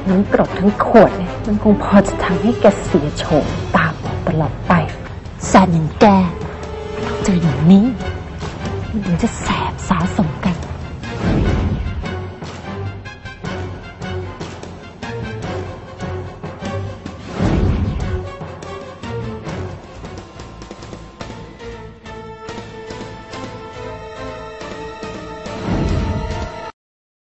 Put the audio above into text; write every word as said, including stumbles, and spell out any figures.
น้ำกรดทั้งขวดเนี่ยมันคงพอจะทำให้แกเสียโฉมตาบอดตลอดไปแสนอย่างแกเจออย่างนี้มันถึงจะแสบสาสม